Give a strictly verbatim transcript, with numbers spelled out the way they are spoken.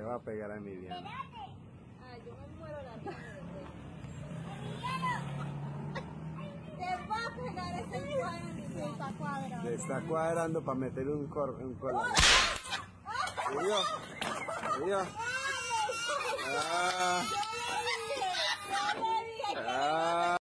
va a pegar a Emiliano. Ay, yo me muero la vida después. Te va a pegar ese cuadro. Se está cuadrando. Le está cuadrando para meter un cor... un cor... ¿Vio? ¿Vio? Ah. Ah.